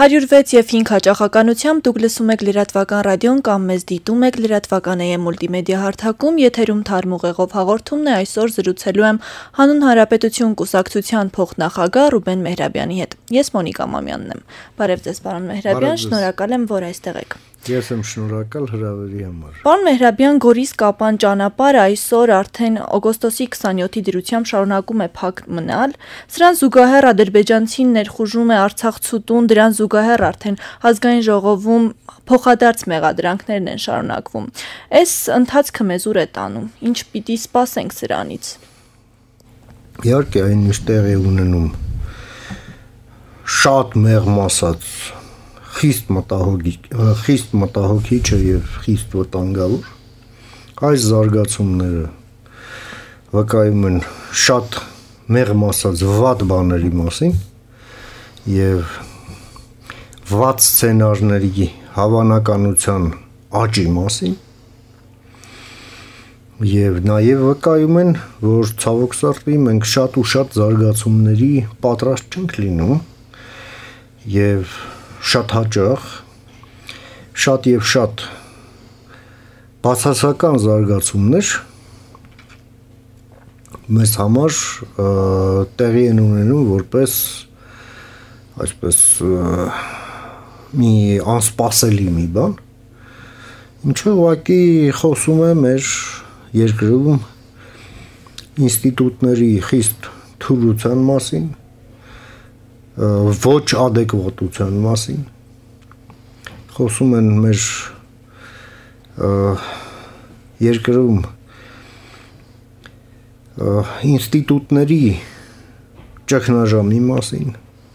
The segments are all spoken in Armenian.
106 և 5 հաճախականությամբ դուք լսում եք լրատվական ռադիոն կամ մեզ դիտում եք լրատվական AM մուլտիմեդիա հարթակում, եթերում թարմ ուղեղով հաղորդումն է, այսօր զրուցելու եմ Հանուն Հանրապետություն կուսակցության փոխնախագահ Ռուբեն Մեհրաբյանի հետ։ Ես Մոնիկա Մամյանն եմ։ Բարև ձեզ, պարոն Մեհրաբյան, շնորհակալ եմ, որ այստեղ եք։ Ես եմ շնորհակալ հրավերի համար։ Պարոն Մեհրաբյան, Գորիս-Կապան ճանապարհը այսօր արդեն օգոստոսի 27-ի դրությամբ շարունակում է փակ մնալ։ Սրան զուգահեռ ադրբեջանցին ներխուժում է Արցախցուտուն, դրան զուգահեռ արդեն ազգային ժողովում փոխադարձ մեղադրանքներն են շարունակվում։ Այս ընթացքը մեզ ուր է տանում։ Ինչ պիտի սպասենք սրանից։ Իհարկե այն ինչ տեղի ունենում շատ մեղմ ասած խիստ մտահոգիչ է եւ խիստ վտանգավոր։ Այս զարգացումները վկայում են շատ մեղմ ասած վատ բաների մասին եւ վատ սցենարների հավանականության աճի մասին եւ նաեւ վկայում են, որ ցավոք սրտի մենք շատ ու շատ զարգացումների պատրաստ չենք լինում եւ շատ հաճախ շատ եւ շատ բացասական զարգացումներ մեզ համար տեղի են ունենում որպես այսպես մի անսպասելի մի բան, ինչը ուղղակի խոսում է մեր երկրում ինստիտուտների խիստ թուլության մասին, ոչ adekvatության մասին, խոսում են մեր երկրում ինստիտուտների ճգնաժամի մասին,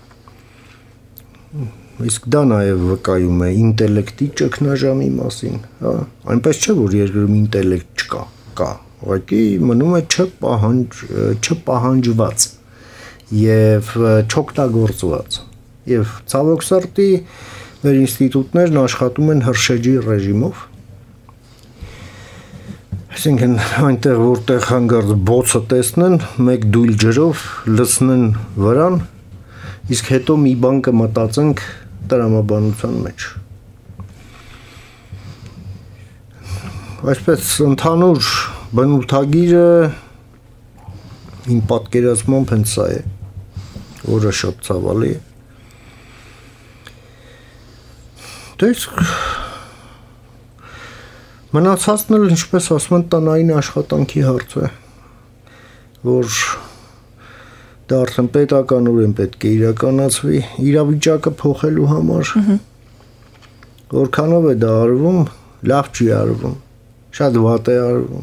իսկ դա նաև վկայում է ինտելեկտի ճգնաժամի մասին, հա, այնպես չէ, որ երկրում ինտելեկտ չկա, կա, ուղղակի մնում է չպահանջված եւ չօգտագործված եւ ցավոք սրտի մեր ինստիտուտներն աշխատում են հրշեջի ռեժիմով, այսինքն այնտեղ որտեղ հանգարց բոցը տեսնեն մեկ դույլ ջրով լցնեն վրան, իսկ հետո մի բան կմտածենք տրամաբանության մեջ, այսպես ընդհանուր բնութագիրը իմ պատկերացմամբ հենց սա է, որը շատ ցավալի է։ Դե մնացածն էլ ինչպես ասում են տնային աշխատանքի հարց է, որ դա արդեն պետականորեն պետք է իրականացվի իրավիճակը փոխելու համար, որքանով է դա արվում, լավ չի արվում, շատ վատ է արվում,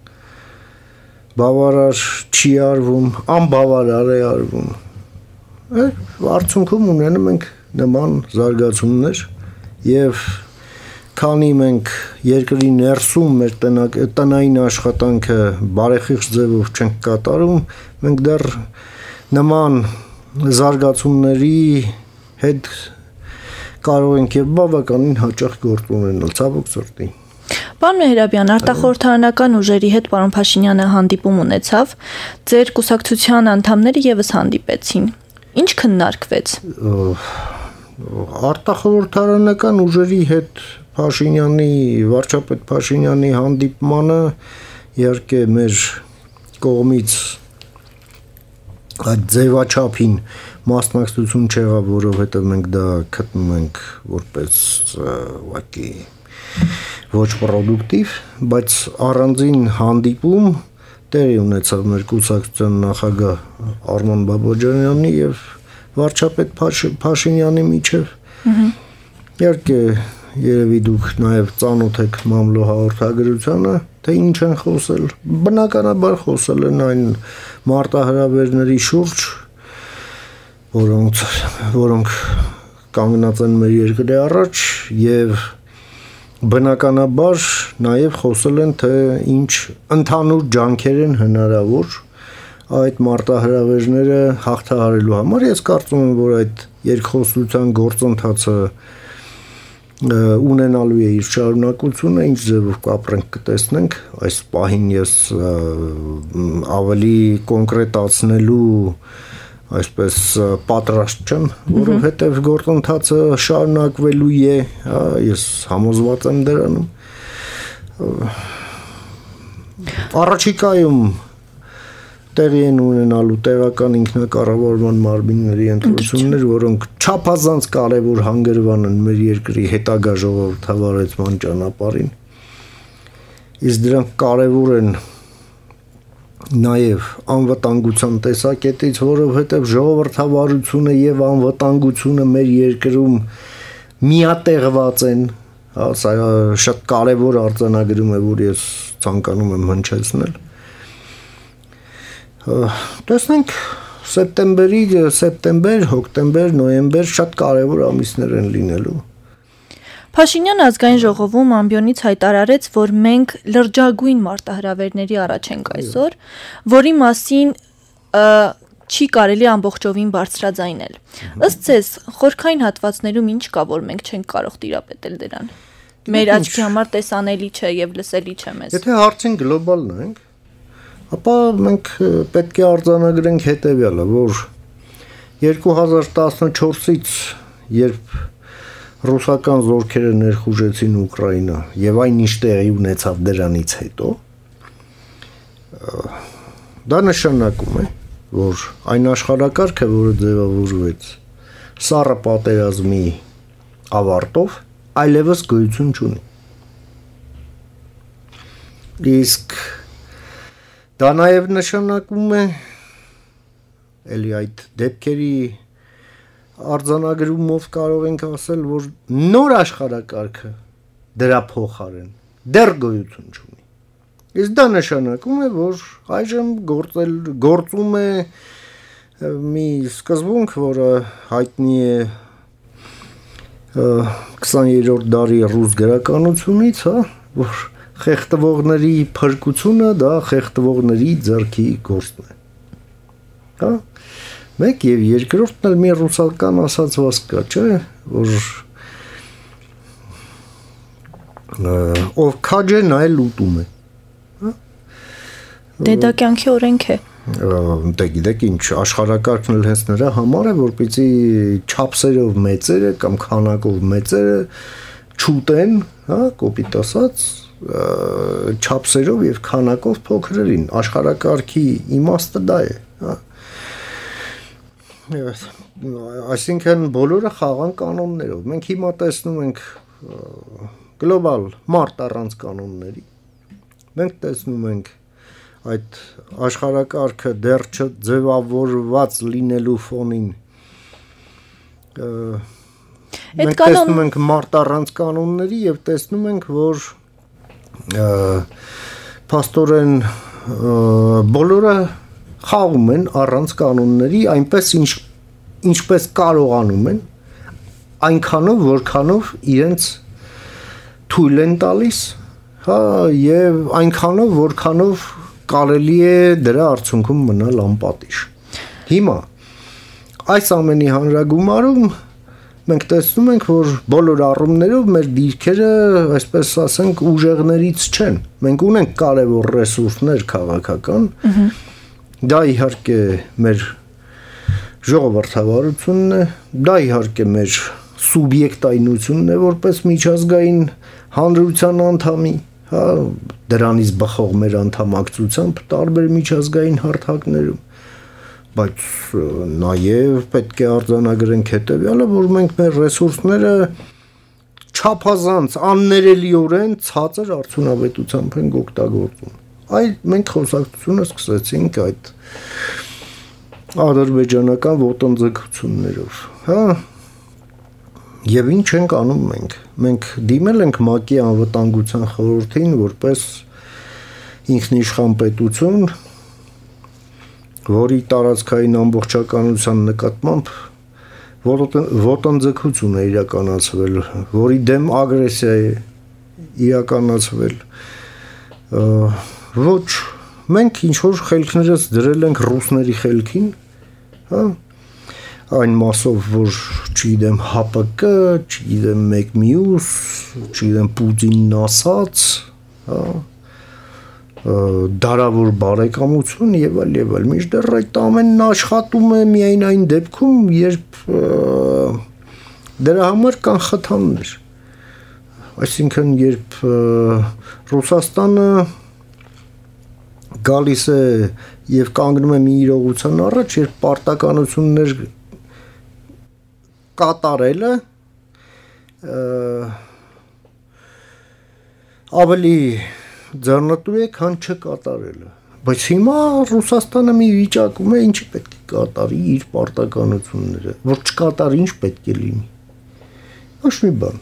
բավարար չի արվում, անբավարար է արվում, արդյունքում ունենում ենք նման զարգացումներ եւ քանի մենք երկրի ներսում մեր տնային աշխատանքը բարեխիղճ ձևով չենք կատարում, մենք դեռ նման զարգացումների հետ կարող ենք եւ բավականին հաճախ գործ ունենալ, ցավոք սրտի։ Պարոն Մեհրաբյան, արտախորհրդարանական ուժերի հետ պարոն Փաշինյանը հանդիպում ունեցավ, ձեր կուսակցության անդամները եւս հանդիպեցին։ Ինչ քննարկվեց։ Արտախորհրդարանական ուժերի հետ Փաշինյանի, վարչապետ Փաշինյանի հանդիպմանը իհարկե մեր կողմից այդ ձևաչափին մասնակցություն չեղավ, որովհետև մենք դա գտնում ենք որպես ուղղակի ոչ պրոդուկտիվ, բայց առանձին հանդիպում տեղի ունեցավ մեր կուսակցության նախագահ Արման Բաբաջանյանի եւ վարչապետ Փաշինյանի միջև։ Իհարկե երևի դուք նաև ծանոթ եք մամլո հաղորդագրությանը, թե ինչ են խոսել, բնականաբար խոսել են այն մարտահրավերների շուրջ, որոնք կանգնած են մեր երկրի առաջ եւ բնականաբար նաև խոսել են, թե ինչ ընդհանուր ջանքեր են հնարավոր այդ մարտահրավերները հաղթահարելու համար։ Ես կարծում եմ, որ այդ երկխոսության գործընթացը ունենալու է իր շարունակությունը, ինչ ձևով կապրենք կտեսնենք, այս պահին ես ավելի կոնկրետացնելու այսպես պատրաստ չեմ, որովհետև գործընթացը շարունակվելու է, հա, ես համոզված եմ դրանում։ Առաջիկայում տեղի են ունենալու տեղական ինքնակառավարման մարմինների ընտրություններ, որոնք չափազանց կարևոր հանգրվան են մեր երկրի հետագա ժողովրդավարեցման ճանապարհին։ Իսկ դրանք կարևոր են նաև անվտանգության տեսակետից, որովհետև ժողովրդավարությունը եւ անվտանգությունը մեր երկրում միատեղված են, հա, սա շատ կարևոր արձանագրում է, որ ես ցանկանում եմ հնչեցնել։ Տեսնենք սեպտեմբեր, հոկտեմբեր, նոյեմբեր շատ կարևոր ամիսներ են լինելու։ Փաշինյանը ազգային ժողովում ամբիոնից հայտարարեց, որ մենք լրջագույն մարտահրավերների առաջ ենք այսօր, որի մասին չի կարելի ամբողջովին բարձրաձայնել։ Ըստ ձեզ, խորքային հատվածներում ինչ կա, որ մենք չենք կարող տիրապետել դրան։ Մեր աչքի համար տեսանելի չէ եւ լսելի չէ մեզ։ Եթե հարցին գլոբալ նայենք, ապա մենք պետք է արձանագրենք հետևյալը, որ 2014-ից, երբ ռուսական զորքերը ներխուժեցին Ուկրաինա եւ այն ինչ տեղի ունեցավ դրանից հետո, դա նշանակում է, որ այն աշխարհակարգը, որը ձևավորվեց սառը պատերազմի ավարտով, այլևս գոյություն չունի։ Իսկ դա նաև նշանակում է էլի այդ դեպքերի արձանագրումով կարող ենք ասել, որ նոր աշխարհակարգը դրա փոխարեն դեռ գոյություն չունի։ Իսկ դա նշանակում է, որ այժմ գործում է մի սկզբունք, որը հայտնի է 20-րդ դարի ռուս գրականությունից, հա, որ խեղդվողների փրկությունը դա խեղդվողների ձեռքի գործն է։ Հա, մեկ եւ երկրորդն էլ մի ռուսական ասացված կա, չէ, որ ով քաջ է, նա էլ ուտում է։ Հա։ Դե դա կյանքի օրենք է։ Դե գիտեք ինչ, աշխարհակարգն էլ հենց նրա համար է, որպեսզի չափսերով մեծերը կամ քանակով մեծերը չուտեն, հա, կոպիտ ասած, չափսերով եւ քանակով փոքրերին, աշխարհակարգի իմաստը դա է, հա։ Այսինքն բոլորը խաղան կանոններով։ Մենք հիմա տեսնում ենք գլոբալ մարդ առանց կանոնների։ Մենք տեսնում ենք այդ աշխարհակարգը դեռ չձևավորված լինելու ֆոնին մենք տեսնում ենք մարդ առանց կանոնների եւ տեսնում ենք, որ փաստորեն բոլորը խաղում են առանց կանոնների, այնպես ինչպես կարողանում են, այնքանով, որքանով իրենց թույլ են տալիս, հա, եւ այնքանով, որքանով կարելի է դրա արդյունքում մնալ անպատիժ։ Հիմա այս ամենի հանրագումարում մենք տեսնում ենք, որ բոլոր առումներով մեր դիրքերը, այսպես ասենք, ուժեղներից չեն։ Մենք ունենք կարևոր ռեսուրսներ քաղաքական։ Դա իհարկե մեր ժողովրդավարությունն է, դա իհարկե մեր սուբյեկտայնությունն է, որպես միջազգային հանրության անդամի, հա, դրանից բխող մեր անդամակցությամբ տարբեր միջազգային հարթակներում, բայց նաև պետք է արձանագրենք հետևյալը, որ մենք մեր ռեսուրսները չափազանց աններելիորեն ցածր արդյունավետությամբ ենք օգտագործում։ Այլ մենք խոսակցությունը սկսեցինք այդ ադրբեջանական ոտնձգություններով, հա։ Եվ ինչ ենք անում մենք։ Մենք դիմել ենք ՄԱԿ-ի անվտանգության խորհրդին որպես ինքնիշխան պետություն, որի տարածքային ամբողջականության նկատմամբ ոտնձգություն է իրականացվել, որի դեմ ագրեսիա է իրականացվել։ Ոչ, մենք ինչ որ խելքներս դրել ենք ռուսների խելքին, հա, այն մասով, որ չգիտեմ ՀԱՊԿ, չգիտեմ մեկ մյուս, չգիտեմ Պուտինն ասաց, հա, դարավոր բարեկամություն եւ այլ, մինչդեռ այդ ամենն աշխատում է միայն այն դեպքում, երբ դրա համար կան խթաններ, այսինքն երբ Ռուսաստանը գալիս է եւ կանգնում է մի իրողության առաջ, երբ պարտականություններ կատարելը ավելի ձեռնտու է, քան չկատարելը, բայց հիմա Ռուսաստանը մի վիճակում է, ինչի պետք է կատարի իր պարտականությունները, որ չկատարի, ինչ պետք է լինի, ոչ մի բան,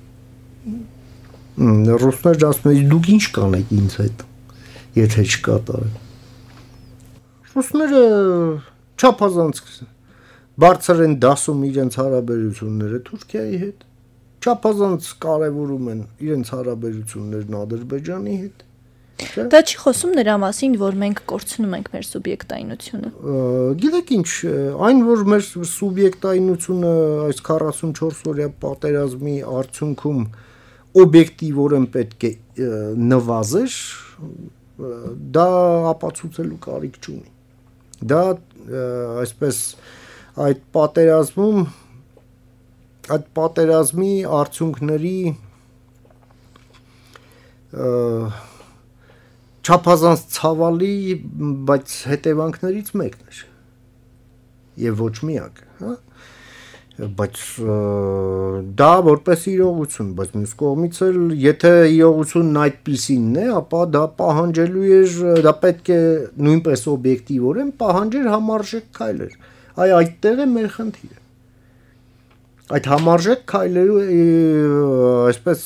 ռուսները ասում են, դուք ինչ կանեք ինձ հետ, եթե չկատարեք, ռուսները չափազանց բարձր են դասում իրենց հարաբերությունները Թուրքիայի հետ, չափազանց կարևորում են իրենց հարաբերություններն Ադրբեջանի հետ, Դա չի խոսում նրա մասին, որ մենք կորցնում ենք մեր սուբյեկտայնությունը։ Գիտեք ինչ, այն որ մեր սուբյեկտայնությունը այս 44-օրյա պատերազմի արդյունքում օբյեկտիվորեն պետք է նվազեր, դա ապացուցելու կարիք չունի։ Դա այսպես այդ պատերազմի արդյունքների չափազանց ցավալի, բայց հետևանքներից մեկն էր եւ ոչ միակը, հա, բայց դա որպես իրողություն, բայց մյուս կողմից էլ եթե իրողությունն այդպիսինն է, ապա դա պահանջելու էր, դա պետք է նույնպես օբյեկտիվորեն պահանջեր համարժեք քայլեր, այդտեղ է մեր խնդիրը, այդ համարժեք քայլերու այսպես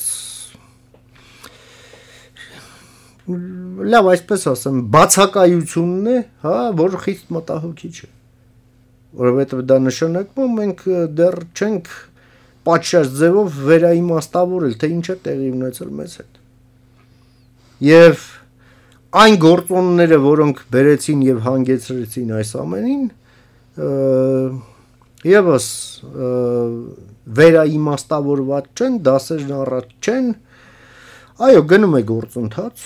լավ այսպես ասեմ, բացակայությունն է, հա, որ խիստ մտահոգիչ է, որովհետև դա նշանակում է մենք դեռ չենք պատշաճ ձևով վերաիմաստավորել, թե ինչ է տեղի ունեցել մեզ հետ։ Եվ այն գործոնները, որոնք բերեցին եւ հանգեցրեցին այս ամենին, եւս վերաիմաստավորված չեն, դասերն առաջ չեն, այո, գնում է գործընթաց,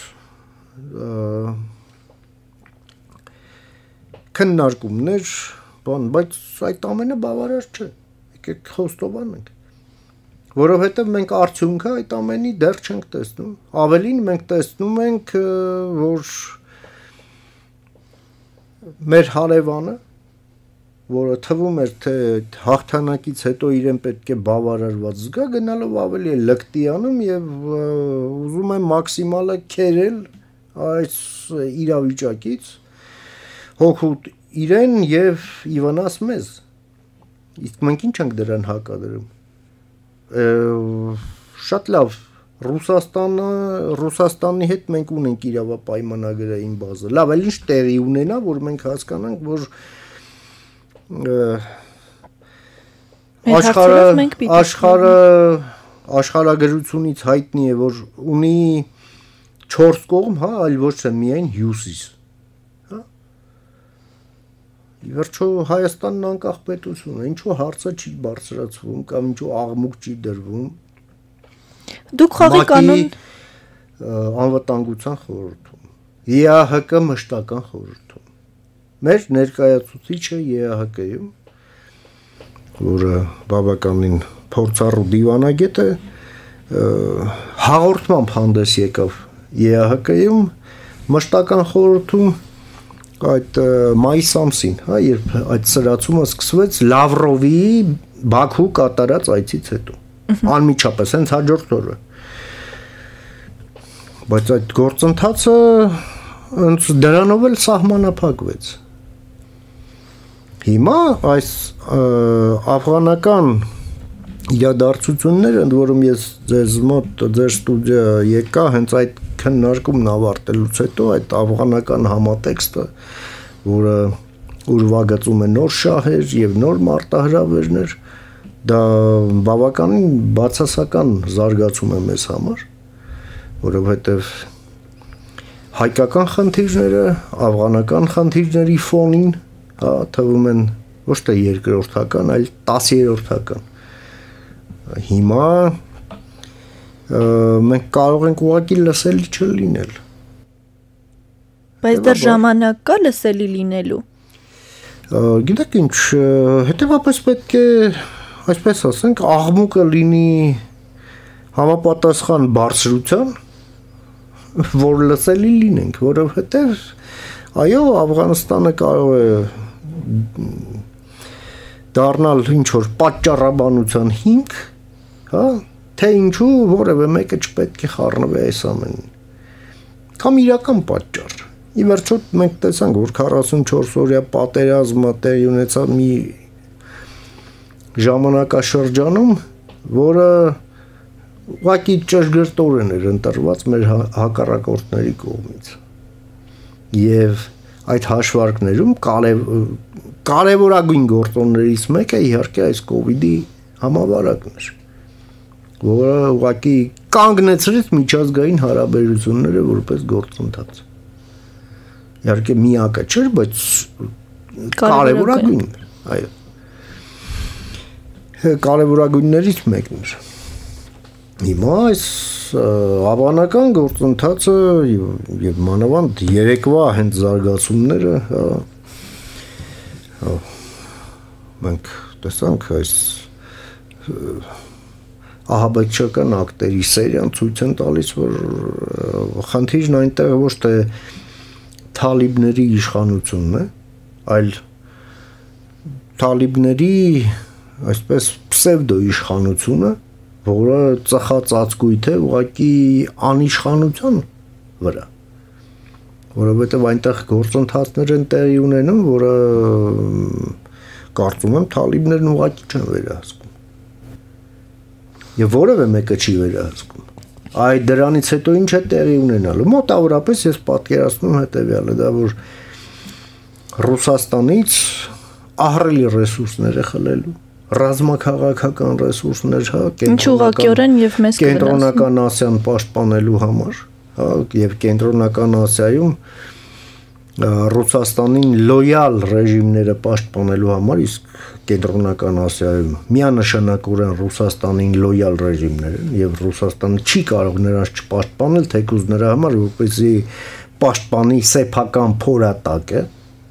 քննարկումներ, բայց այդ ամենը բավարար չէ, եկեք խոստովանենք, որովհետև մենք արդյունքը այդ ամենի դեռ չենք տեսնում, ավելին մենք տեսնում ենք, որ մեր հարևանը, որը թվում էր, թե հաղթանակից հետո իրեն պետք է բավարարված զգա, գնալով ավելի է լկտի անում եւ ուզում է մաքսիմալը քերել այս իրավիճակից հոգուտ իրեն եւ իվանաս մեզ, իսկ մենք ինչ ենք դրան հակադրում, շատ լավ, Ռուսաստանի հետ մենք ունենք իրավապայմանագրային բազա, լավ, էլ ինչ տեղի ունենա, որ մենք հասկանանք, որ աշխարհագրությունից հայտնի է, որ ունի 4 կողմ, հա, այլ ոչ թե միայն հյուսիս, հա, ի վերջո Հայաստանն անկախ պետություն է, ինչու հարցը չի բարձրացվում կամ ինչու աղմուկ չի դրվում, դուք խաղի կանոն անվտանգության խորհրդում, ԵԱՀԿ մշտական խորհրդում, մեր ներկայացուցիչը ԵԱՀԿ-ում, որը բավականին փորձառու դիվանագետ է, հաղորդմամբ հանդես եկավ ԵԱՀԿ-ում, մշտական խորհրդում այդ մայիս ամսին, հա, երբ այդ սրացումը սկսվեց Լավրովի Բաքու կատարած այցից հետո, անմիջապես հենց հաջորդ օրը, բայց այդ գործընթացը դրանով էլ սահմանափակվեց։ Հիմա այս աֆղանական իրադարձությունները, ընդ որում ես ձեզ մոտ ձեր ստուդիա եկա հենց այդ քննարկումն ավարտելուց հետո այդ աֆղանական համատեքստը, որը ուրվագծում է նոր շահեր եւ նոր մարտահրավերներ, դա բավականին բացասական զարգացում է մեզ համար, որովհետեւ հայկական խնդիրները աֆղանական խնդիրների ֆոնին թվում են ոչ թե երկրորդական, այլ 10-րդական։ Հիմա մենք կարող ենք ուղղակի լսելի չլինել։ Բայց դեռ ժամանակ կա լսելի լինելու։ Գիտեք ինչ, հետևաբար պետք է այսպես ասենք աղմուկը լինի համապատասխան բարձրության, որ լսելի լինենք, որովհետև այո, Աֆղանստանը կարող է դառնալ ինչ որ պատճառաբանության հիմք, հա, թե ինչու որևէ մեկը չպետք է խառնվի այս ամենին։ Կամ իրական պատճառ։ Ի վերջո մենք տեսանք, որ 44 օրյա պատերազմը տեղի ունեցավ մի ժամանակաշրջանում, որը ուղղակի ճշգրտորեն էր ընտրված մեր հակառակորդների կողմից։ Եվ այդ հաշվարկներում կարևորագույն գործոններից մեկը իհարկե այս կոവിഡ്ի համավարակն էր, որը ուղղակի կանգնեցրեց միջազգային հարաբերությունները որպես գործընթաց։ Իհարկե միակը չէր, բայց կարևորագույն, այո։ Կարևորագույններից մեկն էր։ Հիմա այս ավանական գործընթացը եւ մանավանդ երեկվա հենց զարգացումները, մենք տեսանք այս ահաբեկչական ակտերի սերիան ցույց են տալիս, որ խնդիրն այնտեղ ոչ թե թալիբների իշխանությունն է, այլ թալիբների այսպես պսևդո իշխանությունը, որը ծխածածկույթ է ուղղակի անիշխանության վրա, որովհետև այնտեղ գործընթացներ են տեղի ունենում, որը կարծում եմ թալիբներն ուղղակի չեն վերահսկում եւ որևէ մեկը չի վերահսկում։ Այդ դրանից հետո ինչ է տեղի ունենալու։ Մոտավորապես ես պատկերացնում հետեւյալը, դա որ Ռուսաստանից ահռելի ռեսուրսներ է խլելու, ռազմաքաղաքական ռեսուրսներ, հա, կենտրոնական Ասիան պաշտպանելու համար, հա, եւ կենտրոնական Ասիայում Ռուսաստանին լոյալ ռեժիմները պաշտպանելու համար, իսկ կենտրոնական Ասիայում միանշանակորեն Ռուսաստանին լոյալ ռեժիմներ են եւ Ռուսաստանը չի կարող նրանց չպաշտպանել, թեկուզ նրա համար, որպեսզի պաշտպանի սեփական փորատակը,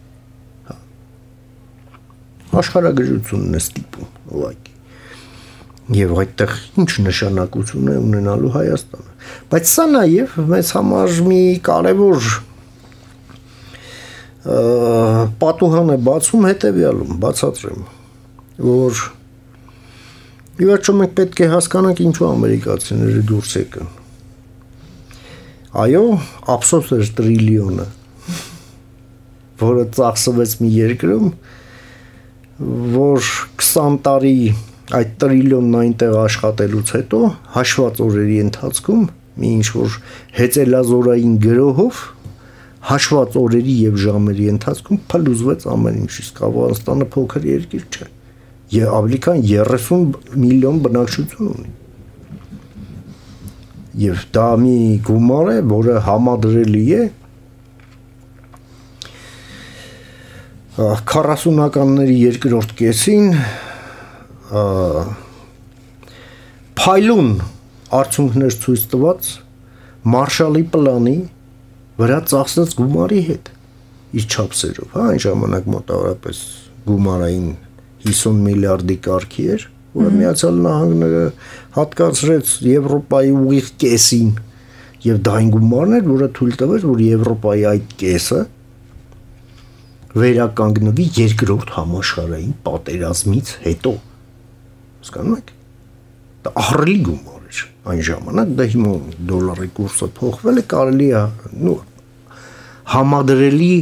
աշխարհագրությունն է ստիպում ուղղակի։ Եվ այդտեղ ինչ նշանակություն է ունենալու Հայաստանը։ Բայց սա նաև մեզ համար մի կարևոր պատուհան է բացում հետևյալում, բացատրեմ, որ ի վերջո մենք պետք է հասկանանք ինչու ամերիկացիները դուրս եկան։ Այո, ափսոս էր տրիլիոնը, որը ծախսվեց մի երկրում, որ 20 տարի այդ տրիլիոնն այնտեղ աշխատելուց հետո հաշված օրերի ընթացքում մի ինչ-որ հեծելազորային գրոհով հաշված օրերի եւ ժամերի ընթացքում փլուզվեց ամեն ինչ, իսկ Աֆղանստանը փոքր երկիր չէ։ Եվ ավելի քան 30 միլիոն բնակչություն ունի։ Եվ դա մի գումար է, որը համադրելի է 40-ականների երկրորդ կեսին փայլուն արդյունքներ ցույց տված Մարշալի պլանի վրա ծախսած գումարի հետ իր չափսերով, հա, այն ժամանակ մոտավորապես գումարային 50 միլիարդի կարգի էր, որը Միացյալ Նահանգները հատկացրեց Եվրոպայի ուղիղ կեսին, եւ դա այն գումարն էր, որը թույլ տվեց, որ Եվրոպայի այդ կեսը վերականգնվի երկրորդ համաշխարհային պատերազմից հետո։ Հասկանում եք։ Դա ահռելի գումար էր այն ժամանակ, դա հիմա դոլարի կուրսը փոխվել է, կարելի է, նո, համադրելի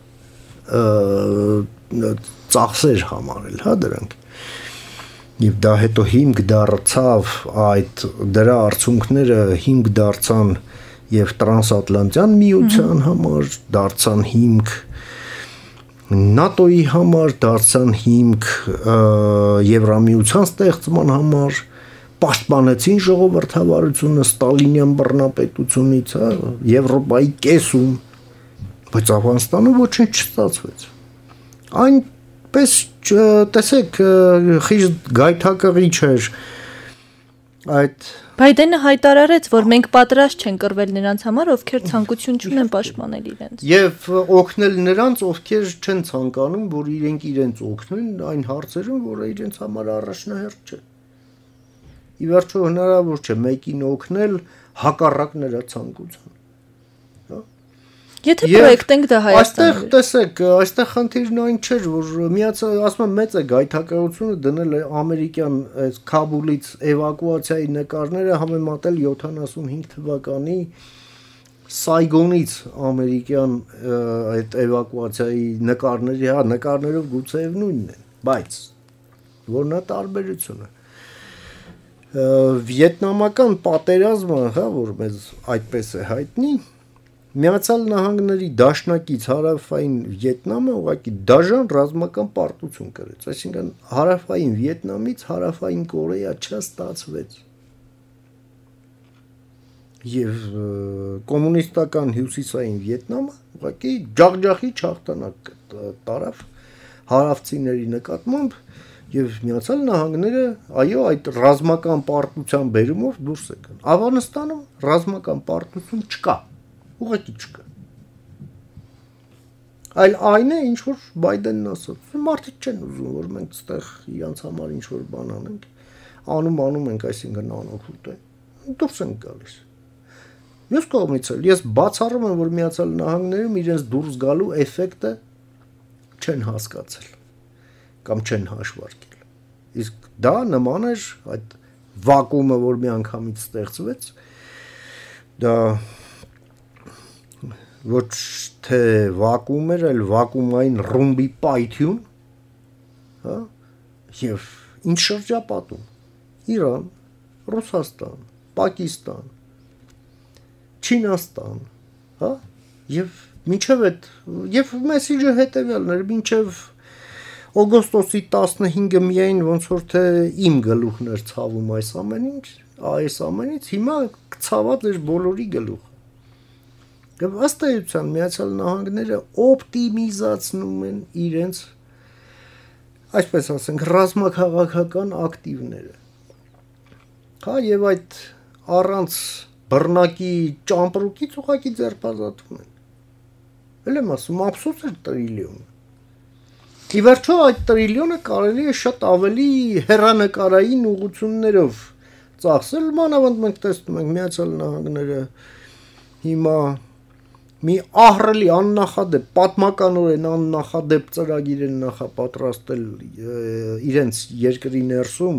ծախսեր համարել, հա, դրանք։ Եվ դա հետո հիմք դարձավ այդ դրա արդյունքները հիմք դարձան եւ տրանսատլանտյան միության համար, դարձան հիմք ՆԱՏՕ-ի համար, դարձան հիմք Եվրամիության ստեղծման համար, պաշտպանեցին ժողովրդավարությունը Ստալինյան բռնապետությունից, հա, Եվրոպայի կեսում, բայց Աֆղանստանը ոչինչ չստացվեց։ Այնպես տեսեք, խիստ գայթակղիչ էր այդ Բայդենը հայտարարեց, որ մենք պատրաստ չենք կռվել նրանց համար, ովքեր ցանկություն չունեն պաշտպանել իրենց։ Եվ օգնել նրանց, ովքեր չեն ցանկանում, որ իրենք իրենց օգնեն այն հարցերում, որը իրենց համար առաջնահերթ չէ։ Ի վերջո հնարավոր չէ մեկին օգնել հակառակ նրա ցանկության։ Եթե պրոյեկտենք դա Հայաստանը։ Այստեղ տեսեք, այստեղ խնդիրն այն չէր, որ միացյալ ասում եմ մեծ է գայթակղությունը դնել է ամերիկյան այս Քաբուլից էվակուացիայի նկարները համեմատել 75 թվականի Սայգոնից ամերիկյան այդ էվակուացիայի նկարների, հա, նկարներով գուցեև նույնն են, բայց որն է տարբերությունը։ Վիետնամական պատերազմը, հա, որ մեզ այդպես է հայտնի, Միացյալ Նահանգների դաշնակից հարավային Վիետնամը ուղղակի դաժան ռազմական պարտություն կրեց, այսինքն հարավային Վիետնամից հարավային Կորեա չստացվեց։ Եվ կոմունիստական հյուսիսային Վիետնամը ուղղակի ջախջախի չհաղթանակ տարավ հարավցիների նկատմամբ եւ Միացյալ Նահանգները, այո, այդ ռազմական պարտության բերումով դուրս եկան։ Աֆղանստանում ռազմական պարտություն չկա։ Ուղղակի չկա։ Այլ այն է, ինչ որ Բայդենն ասաց։ Մարդիկ չեն ուզում, որ մենք այստեղ իրանց համար ինչ որ բան անենք։ Անում ենք, այսինքն անօգուտ է։ Դուրս են գալիս։ Մյուս կողմից էլ ես բացառում եմ, որ Միացյալ Նահանգներում իրենց դուրս գալու էֆեկտը չեն հասկացել կամ չեն հաշվարկել։ Իսկ դա նման էր այդ վակուումը, որ միանգամից ստեղծվեց, դա ոչ թե վակուում էր, այլ վակուումային ռումբի պայթյուն, հա, եւ ինչ շրջապատում Իրան, Ռուսաստան, Պակիստան, Չինաստան, հա, եւ մինչեւ այդ եւ մեսիջը հետեւյալն էր, մինչեւ օգոստոսի 15-ը միայն ոնց որ թե իմ գլուխն էր ցավում այս ամենից, հիմա ցաված էր բոլորի գլուխը։ Եվ ըստ էության Միացյալ Նահանգները օպտիմիզացնում են իրենց, այսպես ասենք, ռազմաքաղաքական ակտիվները։ Հա, եւ այդ առանց բռնակի ճամպրուկից ուղղակի ձերբազատվում են։ Էլ եմ ասում, ափսոս է տրիլիոն։ Ի վերջո այդ տրիլիոնը կարելի է շատ ավելի հեռանկարային ուղղություններով ծախսել, մանավանդ մենք տեսնում ենք Միացյալ Նահանգները հիմա մի ահռելի աննախադեպ, պատմականորեն աննախադեպ ծրագիր են նախապատրաստել իրենց երկրի ներսում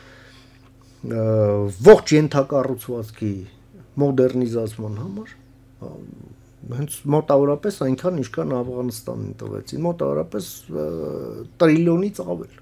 ողջ ենթակառուցվածքի մոդեռնիզացման համար, հենց մոտավորապես այնքան, ինչքան Աֆղանստանին տվեցին, մոտավորապես տրիլիոնից ավել,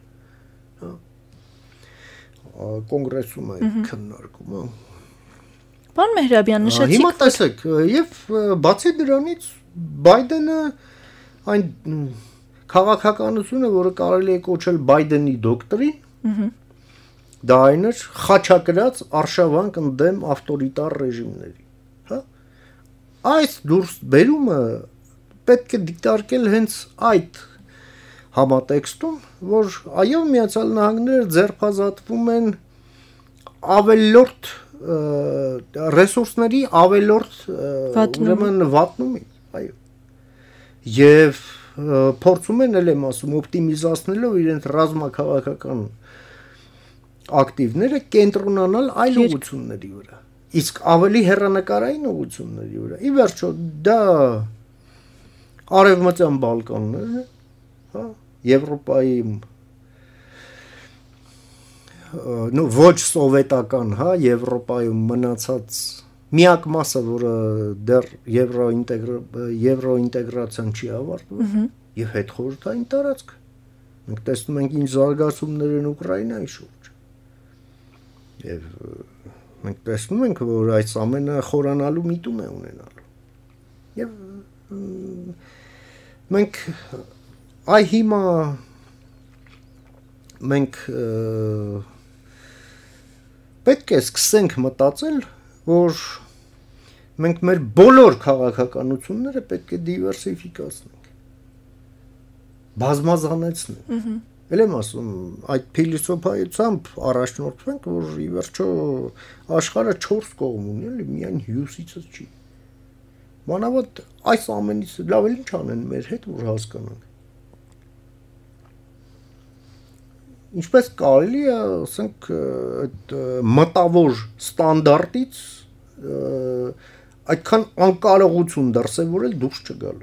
կոնգրեսում է քննարկում, Պարոն Մեհրաբյան, նշեցիք, հիմա տեսեք, եւ բացի դրանից Բայդենը այն քաղաքականությունը, որը կարելի է կոչել Բայդենի դոկտրին, դա այն էր խաչակրած արշավանք ընդդեմ ավտորիտար ռեժիմների, հա։ Այս դուրս բերումը պետք է դիտարկել հենց այդ համատեքստում, որ այո, Միացյալ Նահանգները ձերբազատվում են ավելորդ ռեսուրսների ավելորդ ուրեմն վատնումի, այո։ Եվ փորձում են, ել եմ ասում, օպտիմիզացնելով իրենց ռազմաքաղաքական ակտիվները կենտրոնանալ այլ ուղղությունների վրա, իսկ ավելի հեռանկարային ուղղությունների վրա։ Ի վերջո դա Արևմտյան Բալկաններն են, հա, Եվրոպայում ոչ սովետական, հա, Եվրոպայում մնացած միակ մասը, որը դեռ եվրոինտեգրացիան չի ավարտվել, եւ հետխորհրդային տարածք։ Մենք տեսնում ենք ինչ զարգացումներ են Ուկրաինայի շուրջ։ Եվ մենք տեսնում ենք, որ այս ամենը խորանալու միտում է ունենալու։ Եվ մենք հիմա մենք պետք է սկսենք մտածել, որ մենք մեր բոլոր քաղաքականությունները պետք է դիվերսիֆիկացնենք, բազմազանեցնենք, Էլ եմ ասում, այդ փիլիսոփայությամբ առաջնորդվենք, որ ի վերջո աշխարհը 4 կողմ ունի, էլի միայն հյուսիցը չի։ Մանավանդ այս ամենից լավ էլ ինչ անեն մեր հետ, որ հասկանանք։ Ինչպես կարելի է, ասենք, այդ մտավոր ստանդարտից այդքան անկարողություն դրսևորել դուրս չգալու։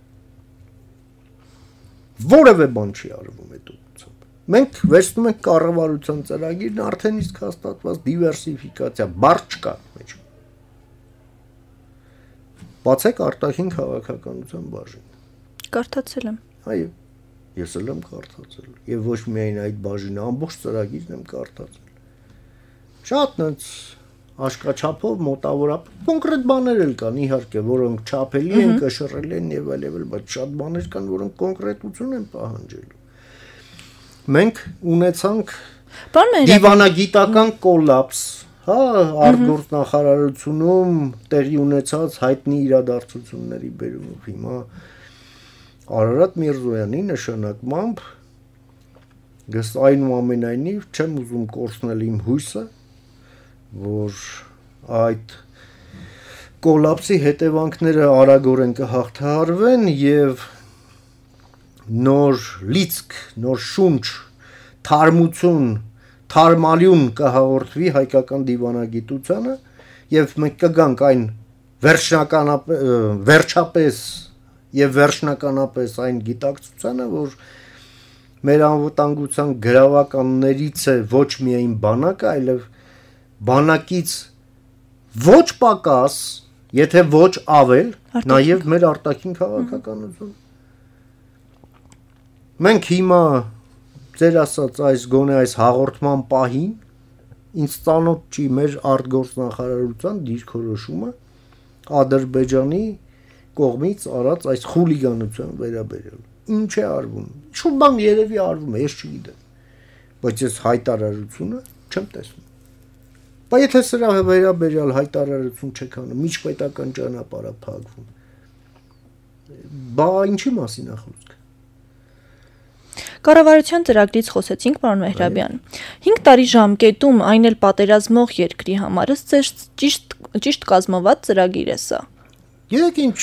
Որևէ բան չի արվում այդ ուղղությամբ։ Մենք վերցնում ենք կառավարության ծրագիրն արդեն իսկ հաստատված դիվերսիֆիկացիա, բառ չկա մեջ։ Բացեք արտաքին քաղաքականության բաժին։ Կարդացել եմ։ Այո, ես էլ եմ կարդացել։ Եվ ոչ միայն այդ բաժինը, ամբողջ ծրագիրն եմ կարդացել։ Շատ նենց աշկաչափով մոտավորապես կոնկրետ բաներ էլ կան, իհարկե, որոնք չափելի են, կշռել են եւ այլ, բայց շատ բաներ կան, որոնք կոնկրետություն են պահանջելու։ Մենք ունեցանք դիվանագիտական կոլապս, հա, արտգործնախարարությունում տեղի ունեցած հայտնի իրադարձությունների բերումով հիմա Արարատ Միրզոյանի նշանակմամբ այնուամենայնիվ չեմ ուզում կորցնել իմ հույսը, որ այդ կոլապսի հետևանքները արագորեն կհաղթահարվեն եւ նոր լիցք, նոր շունչ, թարմություն, թարմալյուն կհաղորդվի հայկական դիվանագիտությանը եւ մենք կգանք այն վերջապես եւ վերջնականապես այն գիտակցությանը, որ մեր անվտանգության գրավականներից է ոչ միայն բանակը, այլև բանակից ոչ պակաս, եթե ոչ ավել, նաև մեր արտաքին քաղաքականություն։ Մենք հիմա ձեր ասած այս գոնե այս հաղորդման պահին ինձ ծանոթ չի մեր արտգործնախարարության դիրքորոշումը Ադրբեջանի կողմից արած այս խուլիգանության վերաբերյալ։ Ինչ է արվում։ Ինչ բան երևի արվում է, ես չգիտեմ։ Բայց ես հայտարարությունը չեմ տեսնում։ Բայց եթե սրա վերաբերյալ հայտարարություն չեք անում, միջպետական ճանապարհ է փակվում։ Բա ինչի մասին է խոսքը։ Կառավարության ծրագրից խոսեցինք, պարոն Մեհրաբյան։ 5 տարի ժամկետում այն էլ պատերազմող երկրի համար ըստ ճիշտ կազմված ծրագիր է սա։ Գիտեք ինչ,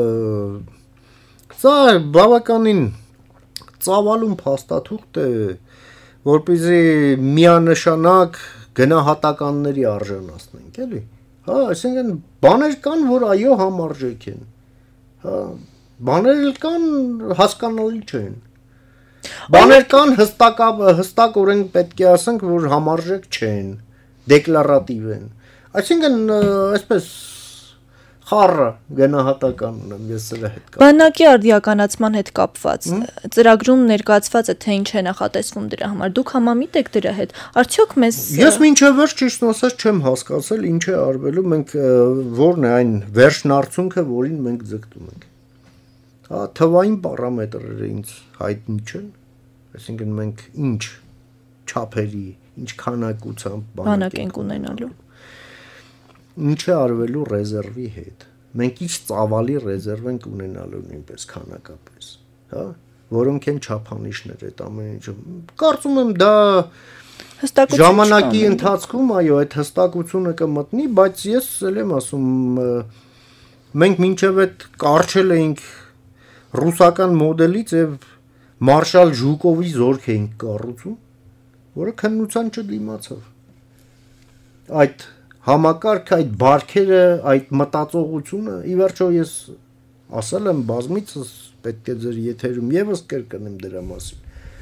սա բավականին ծավալուն փաստաթուղթ է, որպեսզի միանշանակ գնահատականների արժանացնենք, էլի։ Հա, այսինքն բաներ կան, որ այո համարժեք են։ Հա, բաներ էլ կան հասկանալի չեն։ Բաներ կան հստակորեն պետք է ասենք, որ համարժեք չեն, դեկլարատիվ են։ Այսինքն, այսպես խառը գնահատական ունեմ ես սրա հետ կապված։ Բանակի արդիականացման հետ կապված ծրագրում ներկայացված է թե ինչ է նախատեսվում դրա համար։ Դուք համամիտ եք դրա հետ։ Արդյոք մեզ Ես մինչև վերջ ճիշտ ասած չեմ հասկացել ինչ է արվելու, մենք որն է այն վերջնարդյունքը, որին մենք ձգտում ենք։ Հա, թվային պարամետրերը ինձ հայտնի չեն, այսինքն մենք ինչ չափերի, ինչ քանակությամբ բանակ ենք ունենալու։ Ինչ է արվելու ռեզերվի հետ։ Մենք ինչ ծավալի ռեզերվ ենք ունենալու նույնպես քանակապես, հա, որոնք են չափանիշներ այդ ամեն ինչը։ Կարծում եմ դա ժամանակի ընթացքում, այո, այդ հստակությունը կմտնի, բայց ես էլ եմ ասում, մենք մինչև այդ կարճել էինք ռուսական մոդելից եւ Մարշալ Ժուկովի զորք էինք կառուցում, որը քննության չդիմացավ։ Այդ համակարգ այդ բարքերը, այդ մտածողությունը, ի վերջո ես ասել եմ բազմիցս, պետք է ձեր եթերում եւս կրկնեմ դրա մասին։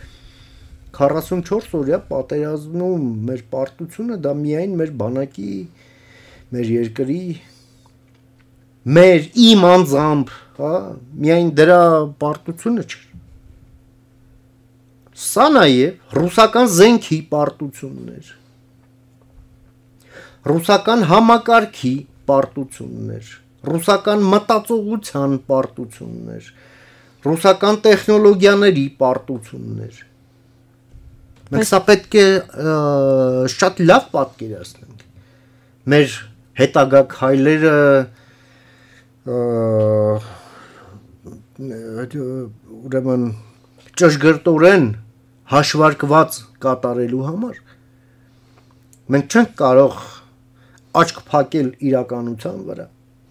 44 օրյա պատերազմում մեր պարտությունը դա միայն մեր բանակի, մեր երկրի, մեր իմ անձամբ, հա, միայն դրա պարտությունը չէ։ Սա նաեւ ռուսական զենքի պարտություններ։ Ռուսական համակարգի պարտություններ, ռուսական մտածողության պարտություններ, ռուսական տեխնոլոգիաների պարտություններ։ Մենք սա պետք է շատ լավ պատկերացնենք։ Մեր հետագա քայլերը ուրեմն ճշգրտորեն հաշվարկված կատարելու համար մենք չենք կարող աչք փակել իրականության վրա։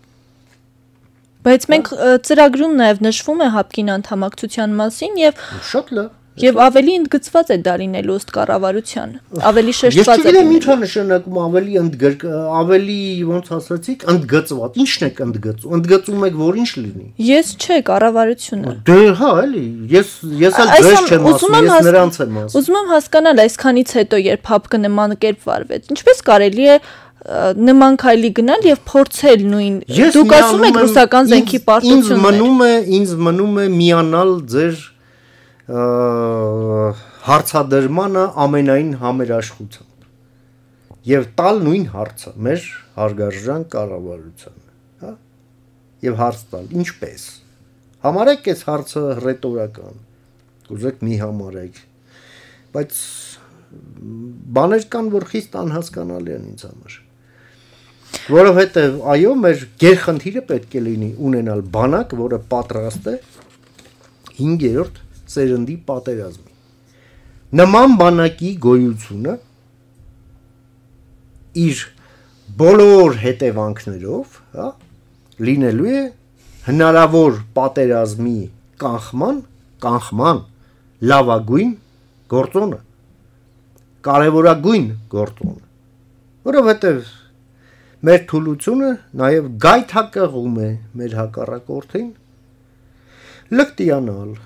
Բայց մենք ծրագրում նաև նշվում է հապկին անդամակցության մասին Շատ լավ։ Եվ ավելի ընդգծված է դա լինելու ըստ կառավարության, ավելի շեշտված է։ Ես չգիտեմ ինչա նշանակում ավելի ոնց ասացիք, ընդգծված։ Ինչն եք ընդգծում։ Ընդգծում եք որ ինչ լինի։ Ես չէ, կառավարությունը։ Դե հա, էլի, ես էլ ձեզ չեմ ասում, ես նրանց եմ ասում։ Ուզում եմ հասկանալ այսքանից հետո, երբ հապկը նման կերպ վարվեց, ինչպես կարելի է նման քայլի գնալ եւ փորձել նույն դուք ասում եք ռուսական զենքի պարտություններ։ Ինձ մնում է միանալ ձեր հարցադրմանը ամենայն համերաշխությամբ եւ տալ նույն հարցը մեր հարգարժան կառավարությանը, հա, եւ հարց տալ ինչպես համարեք այս հարցը ռետորական ուզեք մի համարեք բայց բաներ կան որ խիստ անհասկանալի են ինձ համար որովհետեւ այո մեր գերխնդիրը պետք է լինի ունենալ բանակ որը պատրաստ է 5-րդ սերնդի պատերազմի նման բանակի գոյությունը իր բոլոր հետևանքներով, հա, լինելու է հնարավոր պատերազմի կանխման լավագույն գործոնը, կարևորագույն գործոնը, որովհետև մեր թուլությունը նաև գայթակղում է մեր հակառակորդին լկտիանալ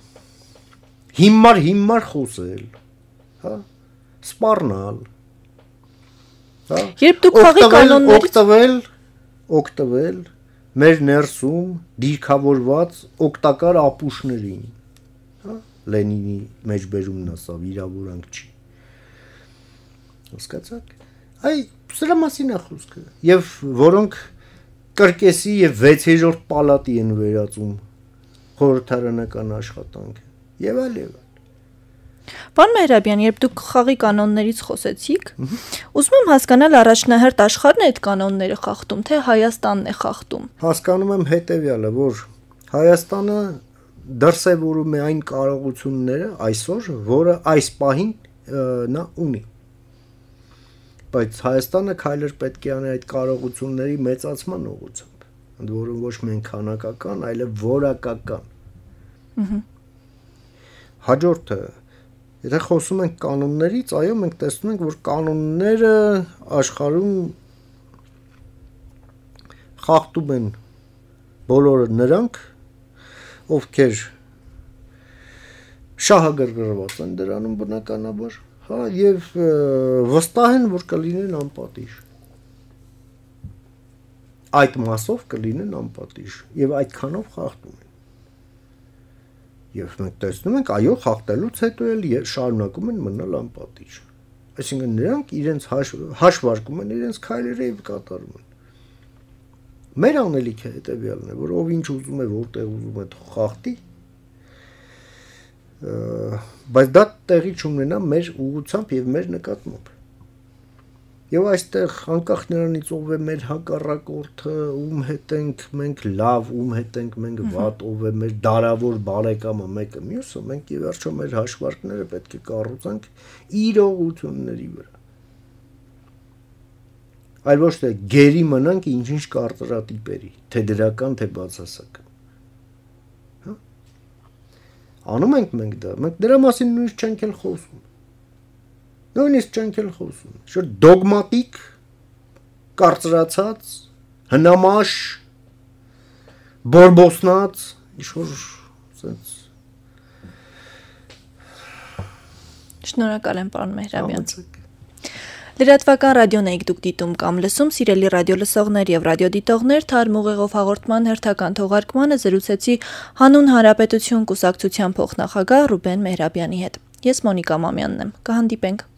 հիմար խոսել, հա, սպառնալ, հա, երբ դուք խաղի կանոններից օգտվել մեր ներսում դիրքավորված օգտակար ապուշներին, հա, Լենինի մեջբերումն ասավ, իրավունք չի։ Հասկացաք։ Այ սրա մասին է խոսքը, եւ որոնք կրկեսի եւ 6-րդ պալատի են վերածում խորհրդարանական աշխատանքը։ Եվ այլ։ Պարոն Մեհրաբյան, երբ դուք խաղի կանոններից խոսեցիք, ուզում եմ հասկանալ առաջնահերթ աշխարհն է այդ կանոնները խախտում, թե Հայաստանն է խախտում։ Հասկանում եմ հետեւյալը, որ Հայաստանը դրսևորում է այն կարողությունները այսօր, որը այս պահին նա ունի։ Բայց Հայաստանը քայլեր պետք է անի այդ կարողությունների մեծացման ուղղությամբ, ընդ որում ոչ միայն քանակական, այլև որակական։ Հաջորդը, եթե խոսում ենք կանոններից, այո, մենք տեսնում ենք, որ կանոնները աշխարհում խախտում են բոլորը նրանք, ովքեր շահագրգռված են դրանում բնականաբար, հա, եւ վստահ են, որ կլինեն անպատիժ։ Այդ մասով կլինեն անպատիժ եւ այդքանով խախտում են։ Եվ մենք տեսնում ենք, այո, խախտելուց հետո էլ շարունակում են մնալ անպատիժ։ Այսինքն նրանք իրենց հաշվարկում են իրենց քայլերը եւ կատարում են։ Մեր անելիքը հետեւյալն է, որ ով ինչ ուզում է, որտեղ ուզում է խախտի, բայց դա տեղի չունենա մեր ուղղությամբ եւ մեր նկատմամբ։ Եվ այստեղ անկախ նրանից ով է մեր հակառակորդը, ում հետ ենք մենք լավ, ում հետ ենք մենք վատ, ով է մեր դարավոր բարեկամը մեկը մյուսը, մենք ի վերջո մեր հաշվարկները պետք է կառուցենք իրողությունների վրա։ Այլ ոչ թե գերի մնանք ինչ-ինչ կարծրատիպերի, թե դրական, թե բացասական։ Հա։ Անում ենք մենք դա, մենք դրա մասին նույնիսկ չենք էլ խոսում։ Նույնիսկ չենք էլ խոսում, շուտ դոգմատիկ, կարծրացած, հնամաշ, բորբոսնած, ինչ-որ սենց։ Շնորհակալ եմ, պարոն Մեհրաբյան։ Լրատվական ռադիոն եք դուք դիտում կամ լսում, սիրելի ռադիոլսողներ եւ ռադիոդիտողներ, Թարմ ուղեղով հաղորդման հերթական թողարկմանը զրուցեցի Հանուն Հանրապետություն կուսակցության փոխնախագահ Ռուբեն Մեհրաբյանի հետ։ Ես Մոնիկա Մամյանն եմ։ Կհանդիպենք։